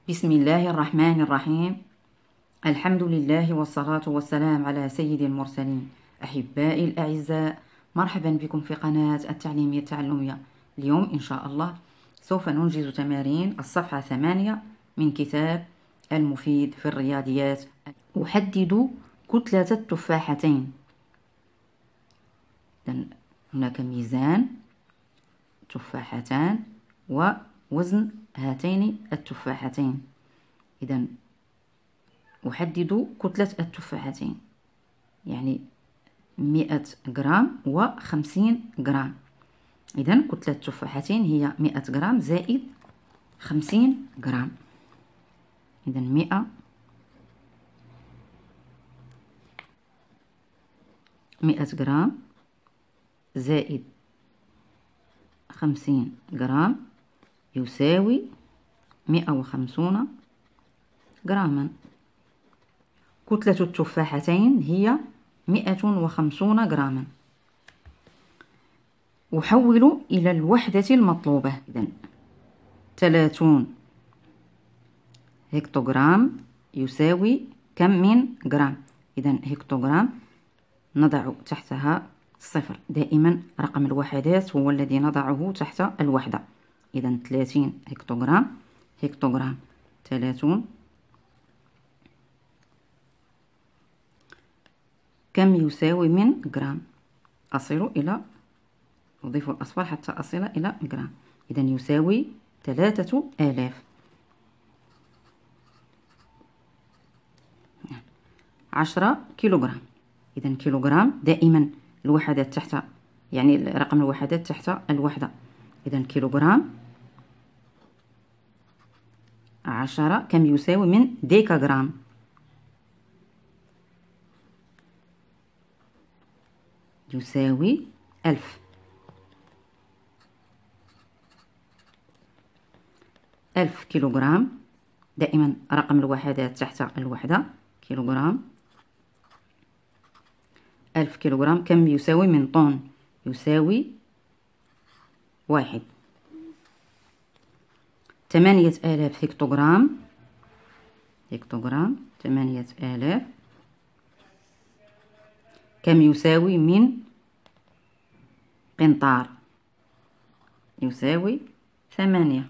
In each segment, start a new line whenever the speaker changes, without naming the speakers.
بسم الله الرحمن الرحيم. الحمد لله والصلاة والسلام على سيد المرسلين. أحبائي الأعزاء، مرحبا بكم في قناة التعليمية التعلمية. اليوم إن شاء الله سوف ننجز تمارين الصفحة 8 من كتاب المفيد في الرياضيات. أحدد كتلة التفاحتين. هناك ميزان، تفاحتان، ووزن هاتين التفاحتين. إذن أحدد كتلة التفاحتين، يعني 100 جرام و50 جرام. إذن كتلة التفاحتين هي 100 جرام زائد 50 جرام. إذن 100 جرام زائد 50 جرام يساوي 150 جراما. كتلة التفاحتين هي 150 جراما. أحول إلى الوحدة المطلوبة. إذن 30 هكتوغرام يساوي كم من جرام؟ إذن هكتوغرام نضع تحتها صفر. دائما رقم الوحدات هو الذي نضعه تحت الوحدة. إذن 30 هكتوغرام، هكتوغرام 30. كم يساوي من جرام؟ أضيف الأصفار حتى أصل إلى جرام. إذن يساوي 3000. 10 كيلوغرام. إذن كيلوغرام دائما الوحدات تحت، يعني رقم الوحدات تحت الوحدة. إذن كيلوغرام 10 كم يساوي من ديكاغرام؟ يساوي 1000. 1000 كيلوغرام دائما رقم الوحدات تحت الوحدة. كيلوغرام 1000 كيلوغرام كم يساوي من طن؟ يساوي 1. 8000 هكتوغرام، هكتوغرام 8000 كم يساوي من قنطار؟ يساوي 8.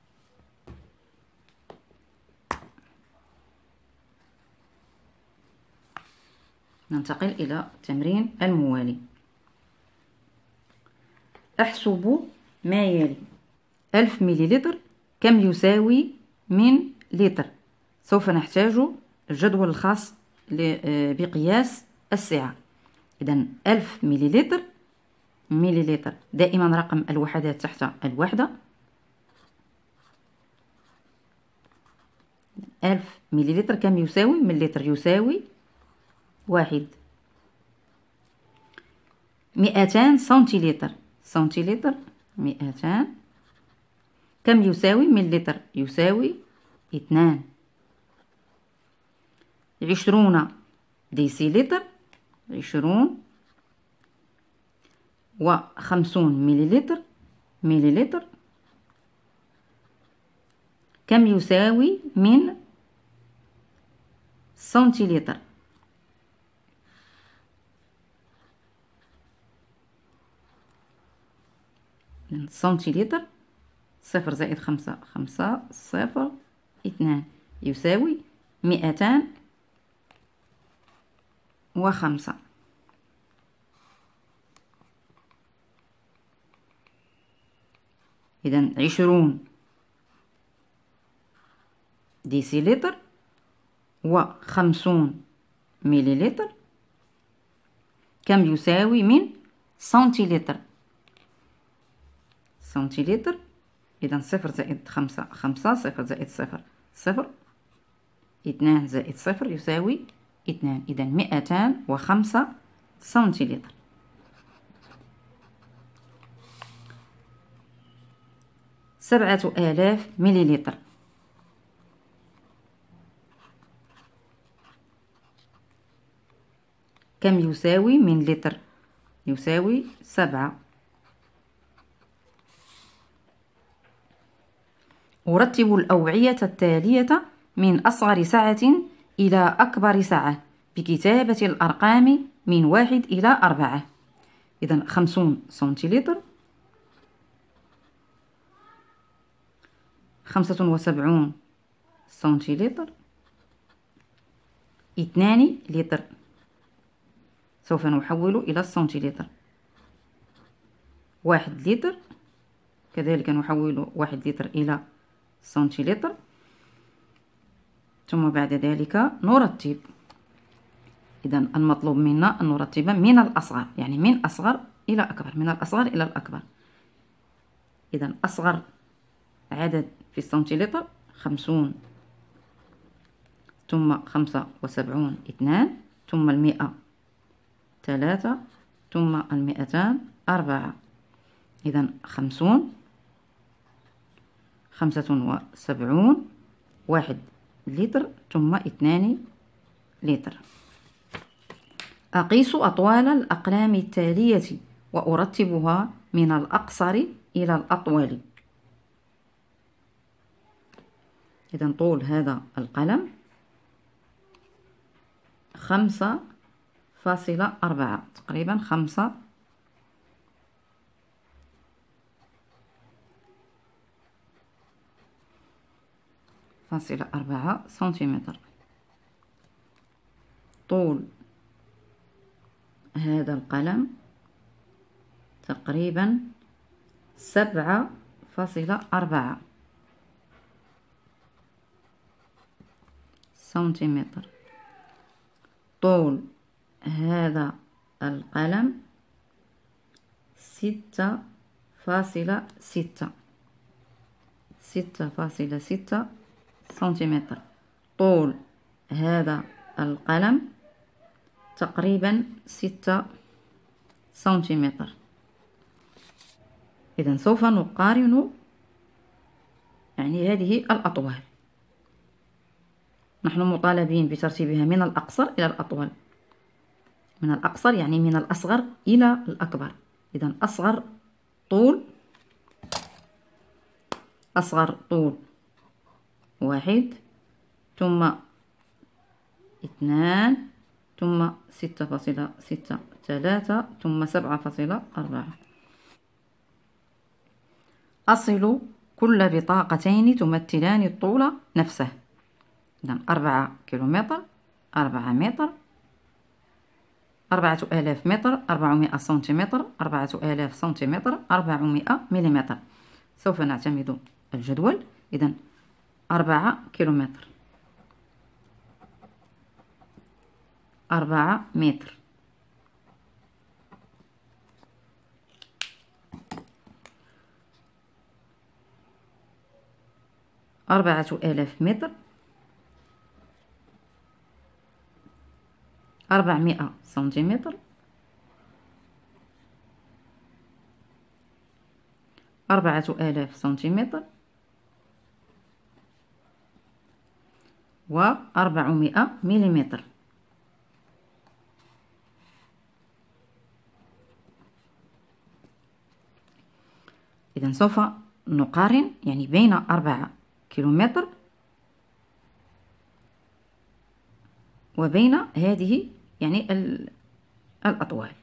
ننتقل إلى التمرين الموالي. أحسب ما يلي: 1000 مليلتر كم يساوي من لتر؟ سوف نحتاج الجدول الخاص بقياس السعة. إذن 1000 مليلتر، مليلتر دائما رقم الوحدات تحت الوحدة. 1000 مليلتر كم يساوي من لتر؟ يساوي 1. 200 سنتيلتر، سنتيلتر 200 كم يساوي من لتر؟ يساوي 2. 20 ديسيلتر، 20 و50 مليلتر، مليلتر كم يساوي من سنتيلتر؟ سنتيلتر 0 زائد 5 5 0 2 يساوي 205. إذن 20 ديسيلتر و50 مليلتر كم يساوي من سنتيلتر؟ سنتيلتر. إذن 0 زائد 5 5، 0 زائد 0 0، 2 زائد 0 يساوي 2. إذن 205 سنتيلتر. 7000 مليلتر كم يساوي من لتر؟ يساوي 7. أرتب الأوعية التالية من أصغر سعة إلى أكبر سعة بكتابة الأرقام من 1 إلى 4. إذن 50 سنتيلتر، 75 سنتيلتر، 2 لتر، سوف نحول إلى السنتيلتر، 1 لتر، كذلك نحول 1 لتر إلى سنتيلتر، ثم بعد ذلك نرتب. إذن المطلوب منا أن نرتب من الأصغر، يعني من أصغر إلى أكبر، من الأصغر إلى الأكبر. إذن أصغر عدد في السنتيلتر 50، ثم 75 2، ثم 100 3، ثم 200 4. إذن 50 75 1 لتر، ثم 2 لتر. أقيس أطوال الأقلام التالية وأرتبها من الأقصر إلى الأطول. إذن طول هذا القلم 5.4، تقريبا 5.4 سنتيمتر. طول هذا القلم تقريبا 7.4 سنتيمتر. طول هذا القلم 6.6 سنتيمتر. طول هذا القلم تقريبا 6 سنتيمتر. إذن سوف نقارن يعني هذه الأطوال، نحن مطالبين بترتيبها من الأقصر إلى الأطول. من الأقصر يعني من الأصغر إلى الأكبر. إذن أصغر طول 1، ثم 2، ثم 6.6 3، ثم 7.4. أصل كل بطاقتين تمثلان الطول نفسه. إذن 4 كيلومتر، 4 متر، 4000 متر، 400 سنتيمتر، 4000 سنتيمتر، 400 مليمتر. سوف نعتمد الجدول. إذن 4 كيلومتر، 4 متر، 4000 متر، 400 سنتيمتر، 4000 سنتيمتر، و400 مليمتر. إذن سوف نقارن يعني بين 4 كيلومتر وبين هذه يعني الأطوال.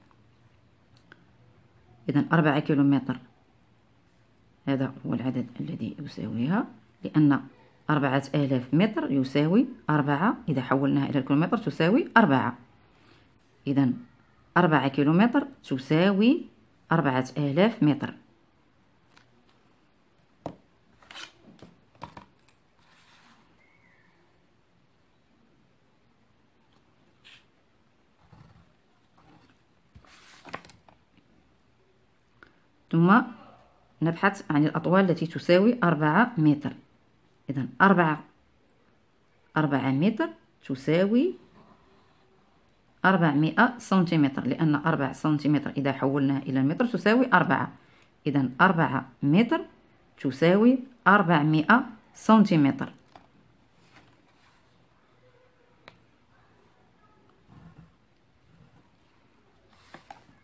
إذن 4 كيلومتر هذا هو العدد الذي يساويها، لأن 4000 متر يساوي 4، إذا حولناها إلى الكيلومتر تساوي 4. إذن 4 كيلومتر تساوي 4000 متر. ثم نبحث عن الأطوال التي تساوي 4 متر. إذن 4 متر تساوي 400 سنتيمتر، لأن 4 سنتيمتر إذا حولناها إلى المتر تساوي 4. إذن 4 متر تساوي 400 سنتيمتر.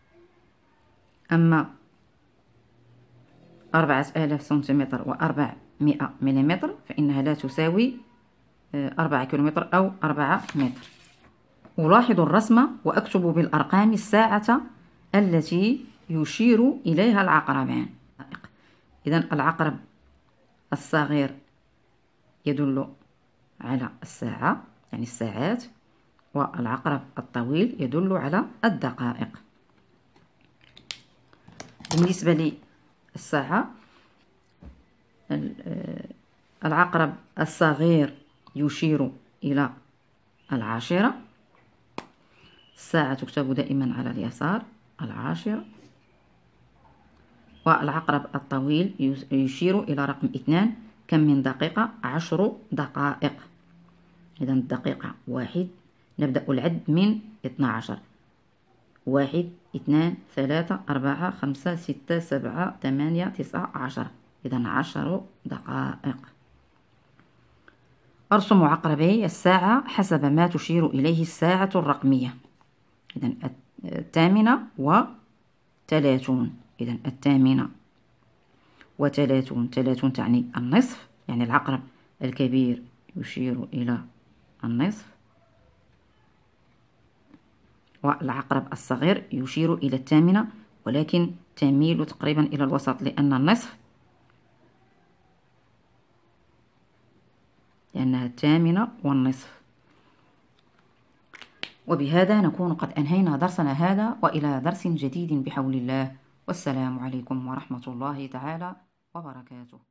أما 4000 سنتيمتر و400 100 ملم فإنها لا تساوي 4 كيلومتر أو 4 متر. ألاحظ الرسم وأكتب بالأرقام الساعة التي يشير إليها العقربان. إذن العقرب الصغير يدل على الساعة، يعني الساعات، والعقرب الطويل يدل على الدقائق. بالنسبة للساعة، العقرب الصغير يشير إلى 10. الساعة تكتب دائما على اليسار 10. والعقرب الطويل يشير إلى رقم 2. كم من دقيقة؟ 10 دقائق. إذن الدقيقة 1. نبدأ العد من 12. 1 2 3 4 5 6 7 8 9 10. إذن 10 دقائق. أرسم عقربي الساعة حسب ما تشير إليه الساعة الرقمية. إذن 38. إذن 38. 30 تعني النصف، يعني العقرب الكبير يشير إلى النصف، والعقرب الصغير يشير إلى 8، ولكن تميل تقريبا إلى الوسط، لأن النصف لأنها 8 والنصف. وبهذا نكون قد أنهينا درسنا هذا، وإلى درس جديد بحول الله، والسلام عليكم ورحمة الله تعالى وبركاته.